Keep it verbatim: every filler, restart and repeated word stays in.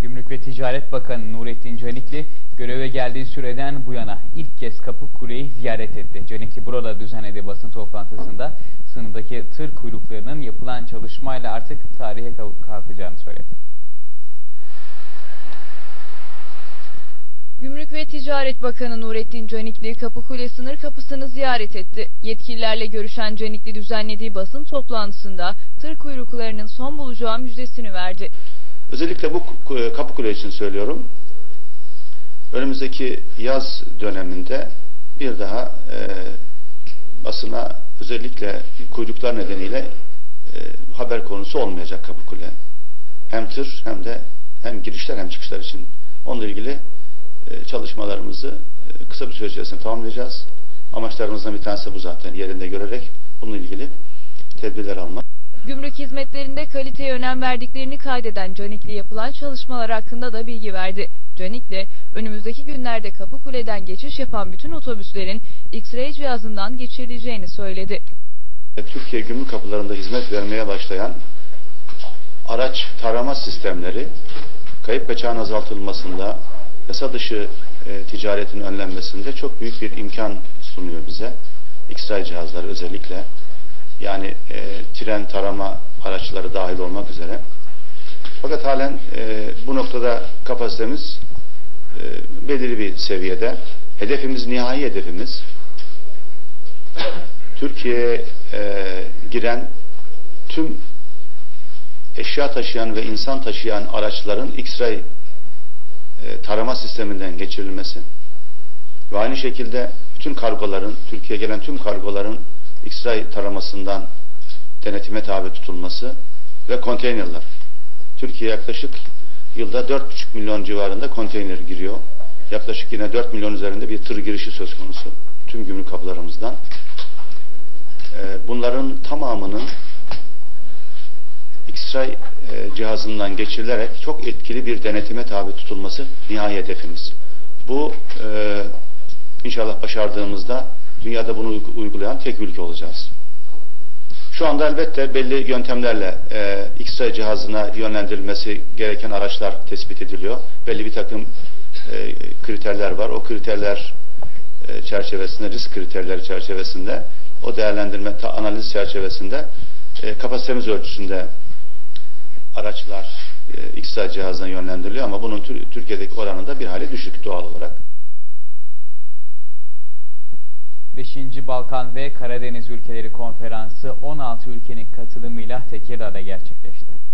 Gümrük ve Ticaret Bakanı Nurettin Canikli göreve geldiği süreden bu yana ilk kez Kapıkule'yi ziyaret etti. Canikli burada düzenlediği basın toplantısında sınırdaki tır kuyruklarının yapılan çalışmayla artık tarihe kalkacağını söyledi. Gümrük ve Ticaret Bakanı Nurettin Canikli Kapıkule sınır kapısını ziyaret etti. Yetkililerle görüşen Canikli düzenlediği basın toplantısında tır kuyruklarının son bulacağı müjdesini verdi. Özellikle bu Kapıkule için söylüyorum. Önümüzdeki yaz döneminde bir daha e, basına özellikle kuyruklar nedeniyle e, haber konusu olmayacak Kapıkule. Hem tır hem de hem girişler hem çıkışlar için. Onunla ilgili e, çalışmalarımızı e, kısa bir süre içerisinde tamamlayacağız. Amaçlarımızdan bir tanesi bu zaten, yerinde görerek bununla ilgili tedbirler almak. Gümrük hizmetlerinde kaliteye önem verdiklerini kaydeden Canikli yapılan çalışmalar hakkında da bilgi verdi. Canikli, önümüzdeki günlerde Kapıkule'den geçiş yapan bütün otobüslerin X-ray cihazından geçirileceğini söyledi. Türkiye gümrük kapılarında hizmet vermeye başlayan araç tarama sistemleri, kayıp kaçağın azaltılmasında, yasa dışı e, ticaretin önlenmesinde çok büyük bir imkan sunuyor bize. X-ray cihazları özellikle. Yani e, tren tarama araçları dahil olmak üzere. Fakat halen e, bu noktada kapasitemiz e, belirli bir seviyede. Hedefimiz, nihai hedefimiz Türkiye'ye e, giren tüm eşya taşıyan ve insan taşıyan araçların X-ray e, tarama sisteminden geçirilmesi ve aynı şekilde bütün kargoların, Türkiye'ye gelen tüm kargoların X-ray taramasından denetime tabi tutulması ve konteynerler. Türkiye yaklaşık yılda dört buçuk milyon civarında konteyner giriyor. Yaklaşık yine dört milyon üzerinde bir tır girişi söz konusu tüm gümrük kapılarımızdan. Bunların tamamının X-ray cihazından geçirilerek çok etkili bir denetime tabi tutulması nihai hedefimiz. Bu e, inşallah başardığımızda dünyada bunu uygulayan tek ülke olacağız. Şu anda elbette belli yöntemlerle e, X-ray cihazına yönlendirilmesi gereken araçlar tespit ediliyor. Belli bir takım e, kriterler var. O kriterler e, çerçevesinde, risk kriterleri çerçevesinde, o değerlendirme, ta, analiz çerçevesinde e, kapasitemiz ölçüsünde araçlar e, X-ray cihazına yönlendiriliyor ama bunun Türkiye'deki oranında bir hali düşük doğal olarak. beşinci Balkan ve Karadeniz Ülkeleri Konferansı on altı ülkenin katılımıyla Tekirdağ'da gerçekleşti.